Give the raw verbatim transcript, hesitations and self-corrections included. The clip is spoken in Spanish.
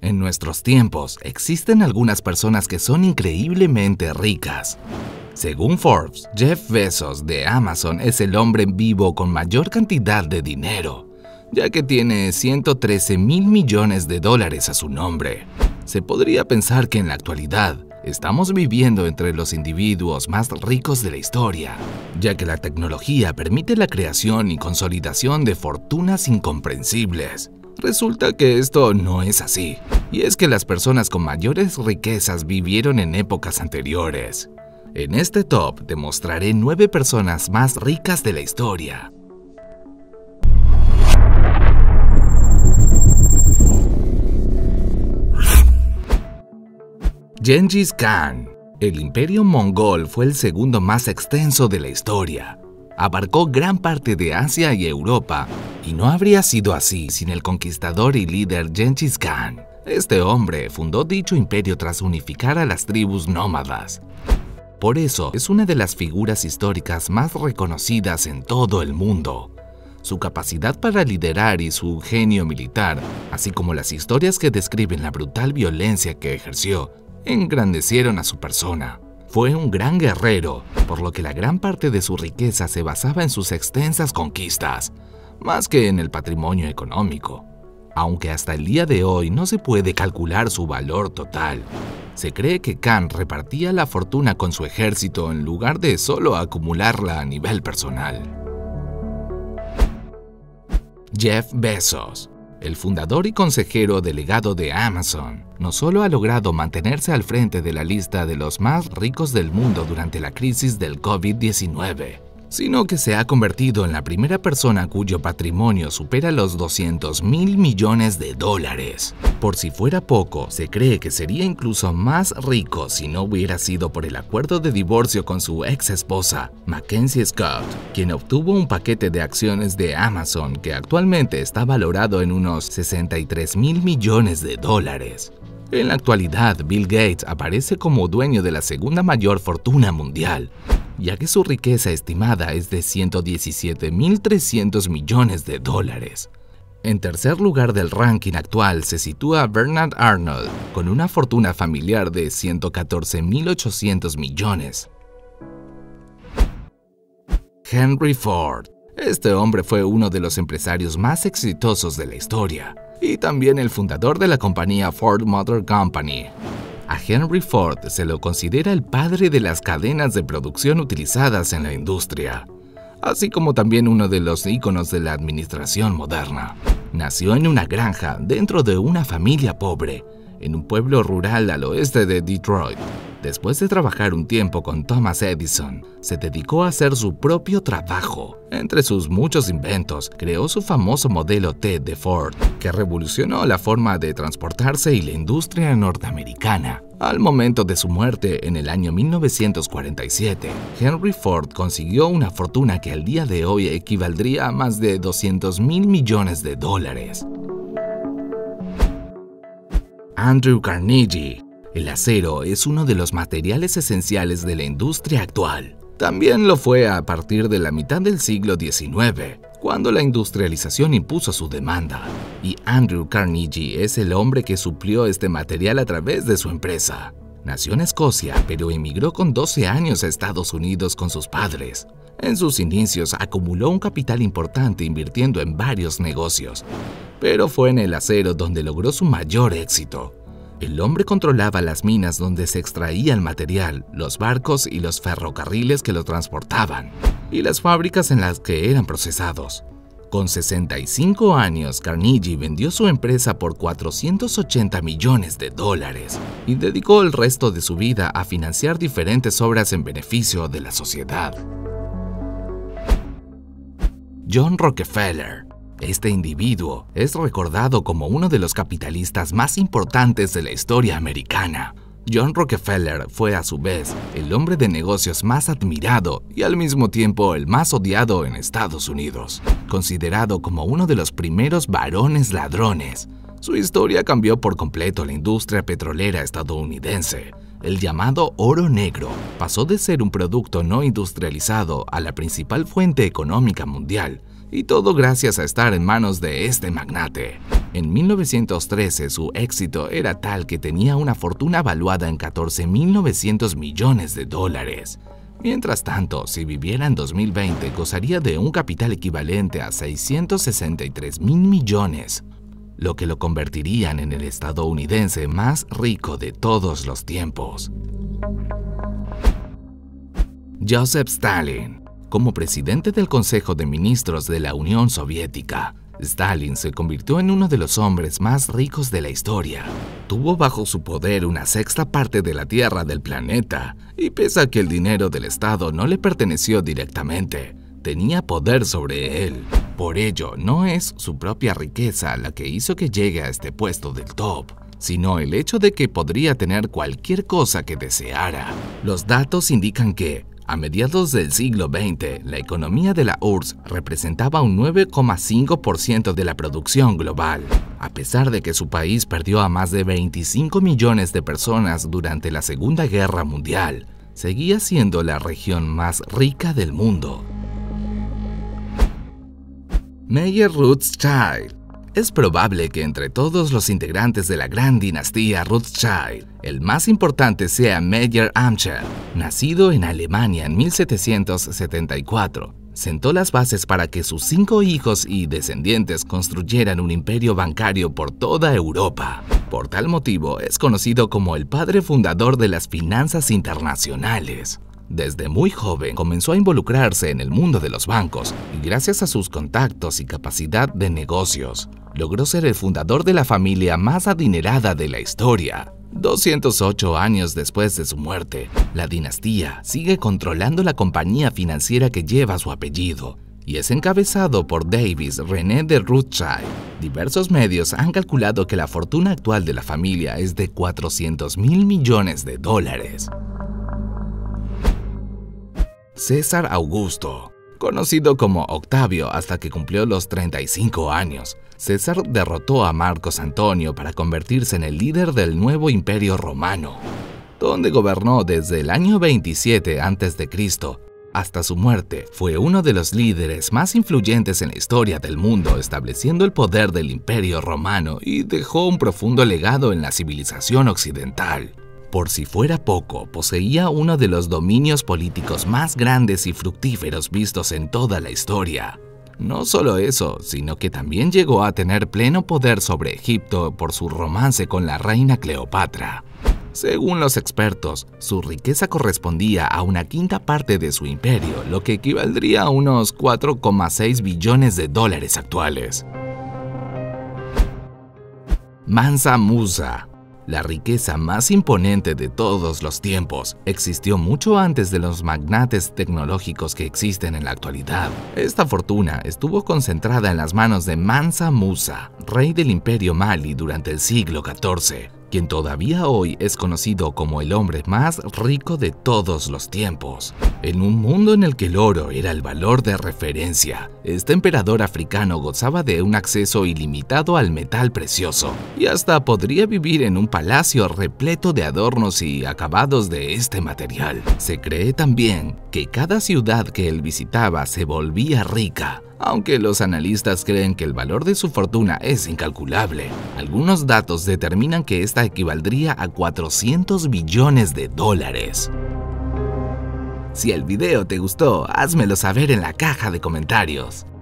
En nuestros tiempos, existen algunas personas que son increíblemente ricas. Según Forbes, Jeff Bezos de Amazon es el hombre en vivo con mayor cantidad de dinero, ya que tiene ciento trece mil millones de dólares a su nombre. Se podría pensar que en la actualidad estamos viviendo entre los individuos más ricos de la historia, ya que la tecnología permite la creación y consolidación de fortunas incomprensibles. Resulta que esto no es así, y es que las personas con mayores riquezas vivieron en épocas anteriores. En este top te mostraré nueve personas más ricas de la historia. Gengis Khan. El imperio mongol fue el segundo más extenso de la historia. Abarcó gran parte de Asia y Europa, y no habría sido así sin el conquistador y líder Gengis Khan. Este hombre fundó dicho imperio tras unificar a las tribus nómadas. Por eso es una de las figuras históricas más reconocidas en todo el mundo. Su capacidad para liderar y su genio militar, así como las historias que describen la brutal violencia que ejerció, engrandecieron a su persona. Fue un gran guerrero, por lo que la gran parte de su riqueza se basaba en sus extensas conquistas, más que en el patrimonio económico. Aunque hasta el día de hoy no se puede calcular su valor total, se cree que Khan repartía la fortuna con su ejército en lugar de solo acumularla a nivel personal. Jeff Bezos. El fundador y consejero delegado de Amazon no solo ha logrado mantenerse al frente de la lista de los más ricos del mundo durante la crisis del COVID diecinueve, sino que se ha convertido en la primera persona cuyo patrimonio supera los doscientos mil millones de dólares. Por si fuera poco, se cree que sería incluso más rico si no hubiera sido por el acuerdo de divorcio con su ex esposa, Mackenzie Scott, quien obtuvo un paquete de acciones de Amazon que actualmente está valorado en unos sesenta y tres mil millones de dólares. En la actualidad, Bill Gates aparece como dueño de la segunda mayor fortuna mundial, ya que su riqueza estimada es de ciento diecisiete mil trescientos millones de dólares. En tercer lugar del ranking actual se sitúa Bernard Arnault, con una fortuna familiar de ciento catorce mil ochocientos millones. Henry Ford. Este hombre fue uno de los empresarios más exitosos de la historia, y también el fundador de la compañía Ford Motor Company. A Henry Ford se lo considera el padre de las cadenas de producción utilizadas en la industria, así como también uno de los íconos de la administración moderna. Nació en una granja dentro de una familia pobre, en un pueblo rural al oeste de Detroit. Después de trabajar un tiempo con Thomas Edison, se dedicó a hacer su propio trabajo. Entre sus muchos inventos, creó su famoso modelo T de Ford, que revolucionó la forma de transportarse y la industria norteamericana. Al momento de su muerte, en el año mil novecientos cuarenta y siete, Henry Ford consiguió una fortuna que al día de hoy equivaldría a más de doscientos mil millones de dólares. Andrew Carnegie. El acero es uno de los materiales esenciales de la industria actual. También lo fue a partir de la mitad del siglo diecinueve, cuando la industrialización impuso su demanda, y Andrew Carnegie es el hombre que suplió este material a través de su empresa. Nació en Escocia, pero emigró con doce años a Estados Unidos con sus padres. En sus inicios acumuló un capital importante invirtiendo en varios negocios, pero fue en el acero donde logró su mayor éxito. El hombre controlaba las minas donde se extraía el material, los barcos y los ferrocarriles que lo transportaban, y las fábricas en las que eran procesados. Con sesenta y cinco años, Carnegie vendió su empresa por cuatrocientos ochenta millones de dólares y dedicó el resto de su vida a financiar diferentes obras en beneficio de la sociedad. John Rockefeller. Este individuo es recordado como uno de los capitalistas más importantes de la historia americana. John Rockefeller fue a su vez el hombre de negocios más admirado y al mismo tiempo el más odiado en Estados Unidos. Considerado como uno de los primeros varones ladrones, su historia cambió por completo la industria petrolera estadounidense. El llamado oro negro pasó de ser un producto no industrializado a la principal fuente económica mundial, y todo gracias a estar en manos de este magnate. En mil novecientos trece su éxito era tal que tenía una fortuna valuada en catorce mil novecientos millones de dólares. Mientras tanto, si viviera en dos mil veinte, gozaría de un capital equivalente a seiscientos sesenta y tres mil millones, lo que lo convertirían en el estadounidense más rico de todos los tiempos. Joseph Stalin. Como presidente del Consejo de Ministros de la Unión Soviética, Stalin se convirtió en uno de los hombres más ricos de la historia. Tuvo bajo su poder una sexta parte de la tierra del planeta, y pese a que el dinero del Estado no le perteneció directamente, tenía poder sobre él. Por ello, no es su propia riqueza la que hizo que llegue a este puesto del top, sino el hecho de que podría tener cualquier cosa que deseara. Los datos indican que, a mediados del siglo veinte, la economía de la U R S S representaba un nueve coma cinco por ciento de la producción global. A pesar de que su país perdió a más de veinticinco millones de personas durante la Segunda Guerra Mundial, seguía siendo la región más rica del mundo. Meyer Rothschild. Es probable que entre todos los integrantes de la gran dinastía Rothschild, el más importante sea Meyer Amschel. Nacido en Alemania en mil setecientos setenta y cuatro, sentó las bases para que sus cinco hijos y descendientes construyeran un imperio bancario por toda Europa. Por tal motivo, es conocido como el padre fundador de las finanzas internacionales. Desde muy joven comenzó a involucrarse en el mundo de los bancos y gracias a sus contactos y capacidad de negocios, logró ser el fundador de la familia más adinerada de la historia. doscientos ocho años después de su muerte, la dinastía sigue controlando la compañía financiera que lleva su apellido y es encabezado por Davis René de Rothschild. Diversos medios han calculado que la fortuna actual de la familia es de cuatrocientos mil millones de dólares. César Augusto. Conocido como Octavio hasta que cumplió los treinta y cinco años, César derrotó a Marcos Antonio para convertirse en el líder del nuevo Imperio Romano, donde gobernó desde el año veintisiete antes de Cristo hasta su muerte. Fue uno de los líderes más influyentes en la historia del mundo, estableciendo el poder del Imperio Romano y dejó un profundo legado en la civilización occidental. Por si fuera poco, poseía uno de los dominios políticos más grandes y fructíferos vistos en toda la historia. No solo eso, sino que también llegó a tener pleno poder sobre Egipto por su romance con la reina Cleopatra. Según los expertos, su riqueza correspondía a una quinta parte de su imperio, lo que equivaldría a unos cuatro coma seis billones de dólares actuales. Mansa Musa. La riqueza más imponente de todos los tiempos existió mucho antes de los magnates tecnológicos que existen en la actualidad. Esta fortuna estuvo concentrada en las manos de Mansa Musa, rey del Imperio Mali durante el siglo catorce, quien todavía hoy es conocido como el hombre más rico de todos los tiempos. En un mundo en el que el oro era el valor de referencia, este emperador africano gozaba de un acceso ilimitado al metal precioso y hasta podría vivir en un palacio repleto de adornos y acabados de este material. Se cree también que cada ciudad que él visitaba se volvía rica. Aunque los analistas creen que el valor de su fortuna es incalculable, algunos datos determinan que esta equivaldría a cuatrocientos billones de dólares. Si el video te gustó, házmelo saber en la caja de comentarios.